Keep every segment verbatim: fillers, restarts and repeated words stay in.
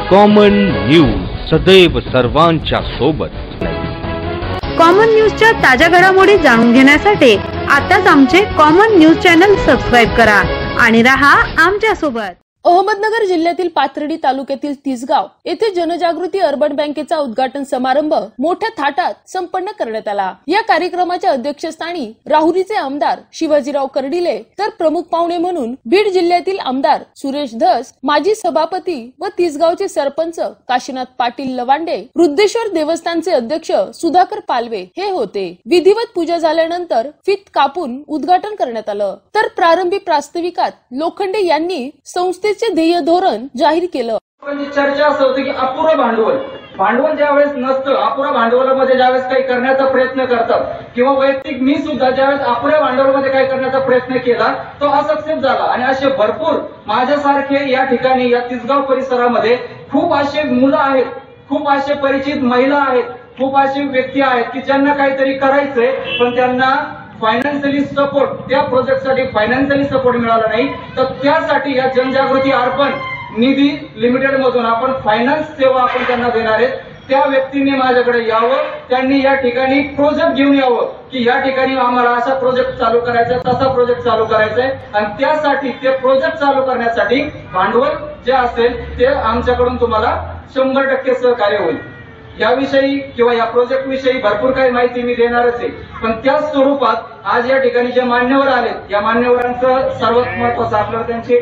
Common news सदैव सर्वांच्या सोबत। कॉमन न्यूजच्या ताज्या घडामोडी जाणून घेण्यासाठी आताच आमचे कॉमन न्यूज चॅनल सबस्क्राइब करा आणि रहा आमच्या सोबत। अहमदनगर जिल्ह्यातील पाथर्डी तालुक्यातील तिसगाव येथे जनजागृती अर्बन बँकेचा उद्घाटन समारंभ मोठ्या थाटात संपन्न करण्यात आला। या कार्यक्रमाच्या अध्यक्षस्थानी राहुरीचे आमदार शिवाजीराव कर्डिले तर प्रमुख पाहुणे म्हणून बीड जिल्ह्यातील आमदार सुरेश धस, माजी सभापती व तिसगावचे सरपंच काशीनाथ पाटील लवांडे, वृद्धेश्वर देवस्थानचे अध्यक्ष सुधाकर पालवे हे होते। विधिवत पूजा झाल्यानंतर फीत कापून उद्घाटन करण्यात आलं। तर प्रारंभी प्रास्ताविकात लोखंडे यांनी संस्थे ध्येय धोरण जाहीर केलं। चर्चा असं होती की अपुरं भांडवल भांडवल ज्यावेळेस नसतं, अपुऱ्या भांडवलामध्ये ज्यावेळेस काही करण्याचा प्रयत्न करतात किंवा वैयक्तिक मी सुद्धा ज्यावेळेस अपुऱ्या भांडवलामध्ये काही करण्याचा प्रयत्न केला तो असक्सेस झाला। आणि असे भरपूर माझ्यासारखे या ठिकाणी या तिसगाव परिसरामध्ये खूप असे मुलं आहेत, खूप असे परिचित महिला आहेत, खूप असे व्यक्ती आहेत की ज्यांना काहीतरी करायचंय पण त्यांना फायनान्शियली सपोर्ट, त्या प्रोजेक्टसाठी फायनान्शियली सपोर्ट मिळाला नाही। तर त्यासाठी या जनजागृती अर्बन निधी लिमिटेड मधून आपण फायनान्स सेवा आपण त्यांना देणार आहेत। त्या व्यक्तींनी माझ्याकडे यावं, त्यांनी या ठिकाणी प्रोजेक्ट घेऊन यावं की या ठिकाणी आम्हाला असा प्रोजेक्ट चालू करायचा, तसा प्रोजेक्ट चालू करायचा आहे आणि त्यासाठी ते प्रोजेक्ट चालू करण्यासाठी भांडवल जे असेल ते आमच्याकडून तुम्हाला शंभर टक्के सहकार्य होईल। याविषयी किंवा या प्रोजेक्ट विषयी भरपूर काही माहिती मी देणारच आहे, पण त्याच स्वरूपात आज या ठिकाणी जे मान्यवर आलेत या मान्यवरांचं सर्वात महत्वाचं आपल्याला त्यांचे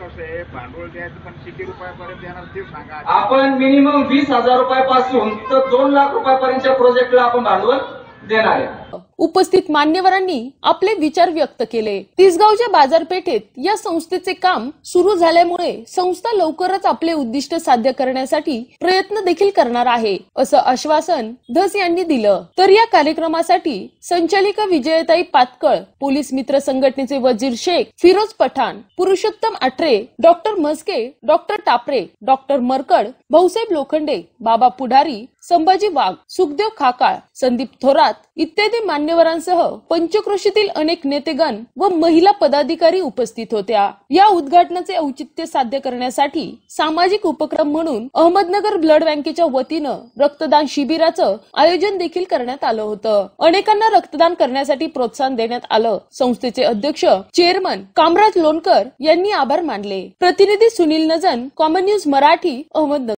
भांडवल द्यायचं पण किती रुपयापर्यंत देणार ते सांगा। आपण मिनिमम वीस हजार रुपयापासून तर दोन लाख रुपयापर्यंतच्या प्रोजेक्टला आपण भांडवल देणार आहे। उपस्थित मान्यवरांनी आपले विचार व्यक्त केले। तिसगावच्या बाजारपेठेत या संस्थेचे काम सुरू झाल्यामुळे संस्था लवकरच आपले उद्दिष्ट साध्य करण्यासाठी प्रयत्न देखील करणार आहे असं आश्वासन धस यांनी दिलं। तर या कार्यक्रमासाठी संचालिका विजयताई पातकळ, पोलीस मित्र संघटनेचे Wazir Shaikh, Firoz Pathan, Purushottam Athare, doctor Mhaske, doctor Tapre, doctor Markad, Bhausaheb Lokhande, Baba Pudhari, Sambhaji वाघ, सुखदेव खाकाळ, संदीप थोरात इत्यादी मान्यवरांसह पंचक्रोशीतील अनेक नेतेगण व महिला पदाधिकारी उपस्थित होत्या। या उद्घाटनाचे औचित्य साध्य करण्यासाठी सामाजिक उपक्रम म्हणून अहमदनगर ब्लड बँकेच्या वतीनं रक्तदान शिबिराचं आयोजन देखील करण्यात आलं होतं। अनेकांना रक्तदान करण्यासाठी प्रोत्साहन देण्यात आलं। संस्थेचे अध्यक्ष चेअरमन कामराज लोणकर यांनी आभार मानले। प्रतिनिधी सुनील नजन, कॉमन न्यूज मराठी, अहमदनगर।